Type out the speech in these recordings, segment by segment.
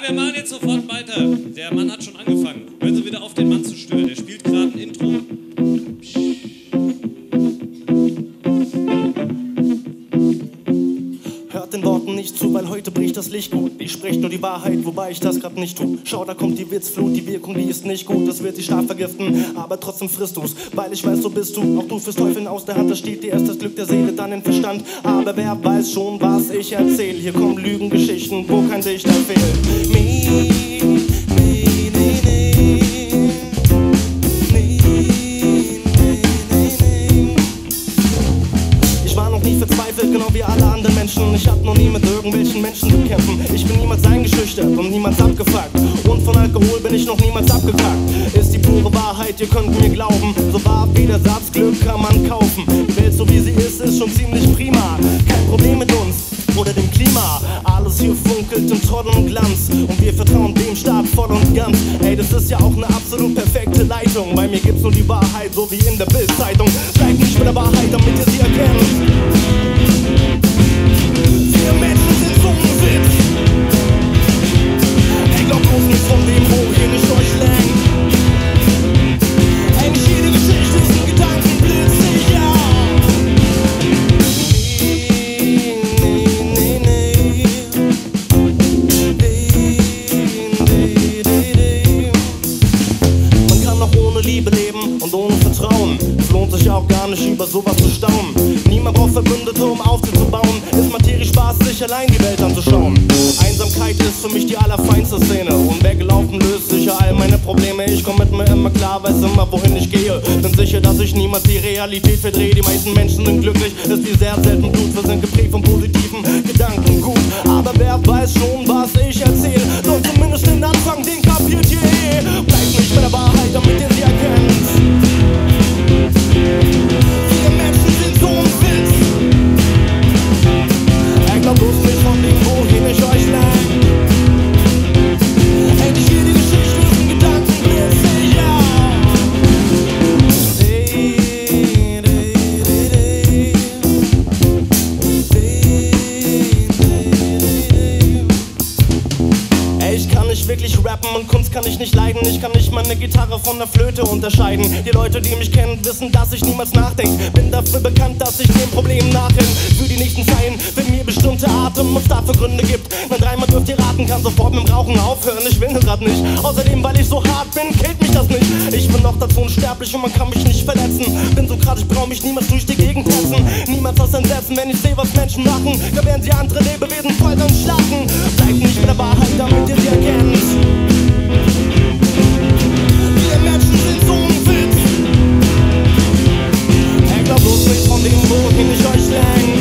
wir machen jetzt sofort weiter. Der Mann hat schon angefangen. Hören Sie wieder auf, den Mann zu stören. Der spielt gerade ein Intro. Hört den Worten nicht zu, weil heute bricht das Licht gut. Ich sprech nur die Wahrheit, wobei ich das grad nicht tu. Schau, da kommt die Witzflut, die Wirkung, die ist nicht gut. Das wird dich stark vergiften, aber trotzdem frisst du's. Weil ich weiß, so bist du, auch du fürs Teufeln aus der Hand. Da steht dir erst das Glück der Seele, dann den Verstand. Aber wer weiß schon, was ich erzähl. Hier kommen Lügengeschichten, wo kein Dichter fehlt. Verzweifelt, genau wie alle anderen Menschen. Ich hab noch nie mit irgendwelchen Menschen zu kämpfen. Ich bin niemals eingeschüchtert und niemals abgefuckt. Und von Alkohol bin ich noch niemals abgekackt. Ist die pure Wahrheit, ihr könnt mir glauben. So wahr wie der Satz, Glück kann man kaufen. Die Welt so wie sie ist schon ziemlich prima. Kein Problem mit uns oder dem Klima. Alles hier funkelt in tollem Glanz. Und wir vertrauen dem Staat voll und ganz. Ey, das ist ja auch eine absolut perfekte Leitung. Bei mir gibt's nur die Wahrheit, so wie in der Bild-Zeitung. Bleibt nicht mit der Wahrheit, damit ihr sie erkennt. Wir Menschen sind so ein Witz. Ey, glaubt bloß nicht von dem, wohin ich euch lenk. Ey, nicht jede Geschichte ist ein Gedankenblitz, ja. Man kann auch ohne Liebe leben und ohne Vertrauen. Es lohnt sich auch gar nicht, über sowas zu staunen. Niemand braucht Verbündete, um aufzubauen. Ist Materie Spaß, sich allein die Welt anzuschauen. Einsamkeit ist für mich die allerfeinste Szene. Und weggelaufen löst sicher all meine Probleme. Ich komm mit mir immer klar, weiß immer, wohin ich gehe. Bin sicher, dass ich niemals die Realität verdrehe. Die meisten Menschen sind glücklich, ist wie sehr selten Blut. Wir sind geprägt von positiven Gedanken, gut. Aber wer weiß schon, was ich erzähl. Doch zumindest den Anfang, den kapiert ihr eh. Bleibt nicht bei der Wahrheit, damit ihr sie erkennt. Wir Menschen sind so ein Witz. Glaubt bloß nicht von dem, wohin ich euch lenk. Ey, nicht jede Geschichte ist ein Gedankenblitz, ja. Ey, ich kann nicht wirklich rappen und Kunst kann ich nicht leiden. Ich kann nicht meine Gitarre von der Flöte unterscheiden. Die Leute, die mich kennen, wissen, dass ich niemals nachdenke. Bin dafür bekannt, dass ich dem Problem nachrenn. Für die nächsten Zeilen, wenn mir bestimmte Atem und dafür Gründe gibt. Wenn dreimal dürft ihr raten, kann sofort mit dem Rauchen aufhören. Ich will grad nicht. Außerdem, weil ich so hart bin, killt mich das nicht. Ich bin noch dazu unsterblich und man kann mich nicht verletzen. Bin so krass, ich brauch mich niemals durch die Gegend hetzen. Niemals was entsetzen, wenn ich seh, was Menschen machen. Da werden sie andere Lebewesen foltern und schlachten. Bleibt nicht mit der Wahrheit, damit ihr sie erkennt. Wir Menschen sind so ein Witz. Ey, glaubt bloß nicht von dem, wohin ich euch lenk.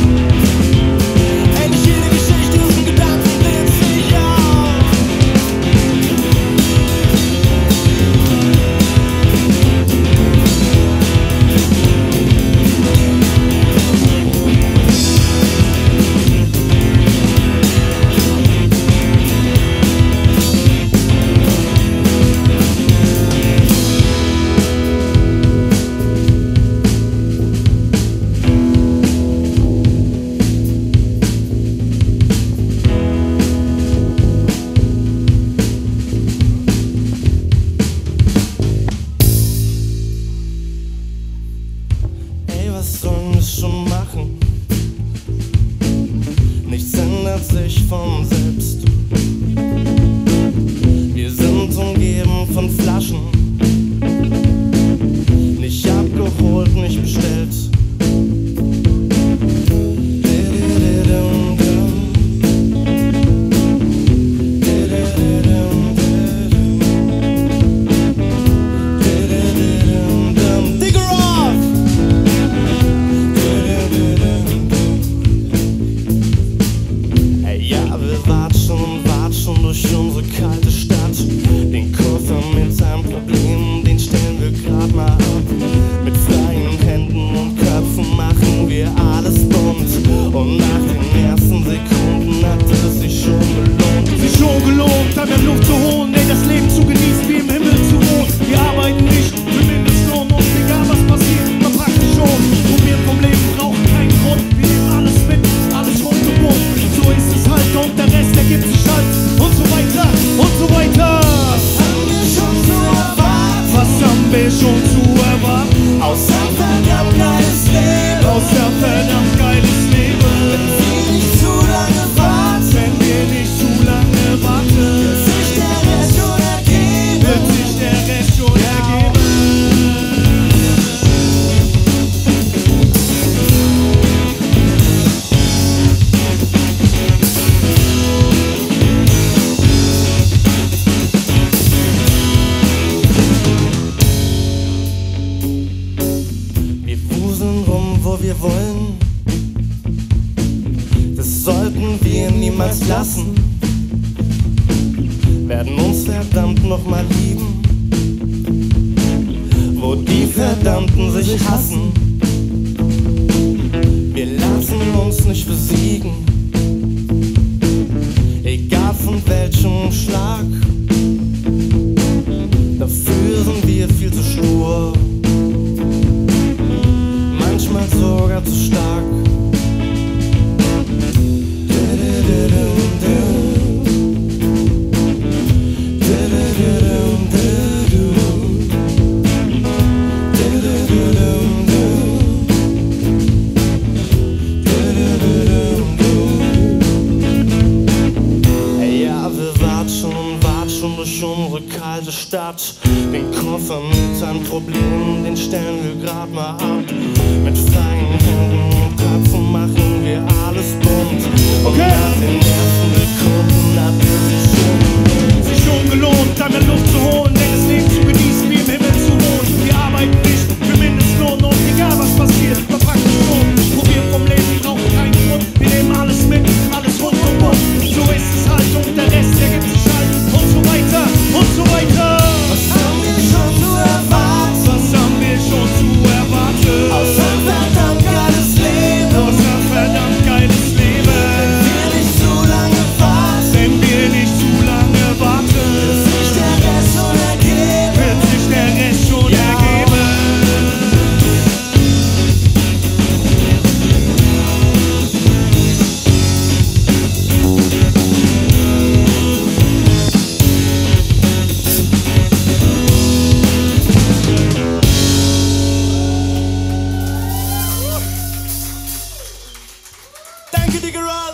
Ey, nicht jede Geschichte ist ein Gedankenblitz, ja. Was sollen wir schon machen? Nichts ändert sich von selbst. Wir sind umgeben von Flaschen. Nicht abgeholt, nicht bestellt. Watschen durch unsere kalte Stadt. Den Koffer mit seinem Problem, den stellen wir grad mal ab. Mit freien Händen und Köpfen machen wir alles bunt. Und nach den ersten Sekunden hat es sich schon gelohnt. Sich schon gelohnt, an der Luft zu holen, ey, das Leben zu genießen, wie im Himmel zu wohnen. Wir arbeiten nicht für Mindestlohn und egal was passiert, man praktisch schon. Und wir vom Leben brauchen keinen Grund, wir nehmen alles mit, alles rund und bunt. So ist es halt und der Rest ergibt sich halt und so weiter. werden uns verdammt nochmal lieben, wo die Verdammten sich hassen. Wir lassen uns nicht besiegen, egal von welchem Schlag. Dafür sind wir viel zu stur, manchmal sogar zu stark. Durch unsere kalte Stadt, den Koffer mit seinen Problemen, den stellen wir grad mal ab. Mit freien Händen und Köpfen machen wir alles bunt. Und nach den ersten Sekunden hat es sich schon gelohnt, einmal Luft zu holen, denn das Leben zu genießen, wie im Himmel zu wohnen. Wir arbeiten nicht für Mindestlohn und egal was passiert, verpackt es schon. Probieren vom Leben, brauchen keinen Grund, wir nehmen alles mit, alles rund und bunt. So ist es halt und der Rest, der gibt sich halt. Und so weiter, und so weiter. Was haben wir schon zu erwarten? Was haben wir schon zu erwarten? Außer ein verdammt geiles Leben. Außer ein verdammt geiles Leben. Wenn wir nicht zu lange warten. Wenn wir nicht zu lange warten. Wird sich der Rest schon ergeben. Wird sich der Rest schon ergeben. Danke, die Garage.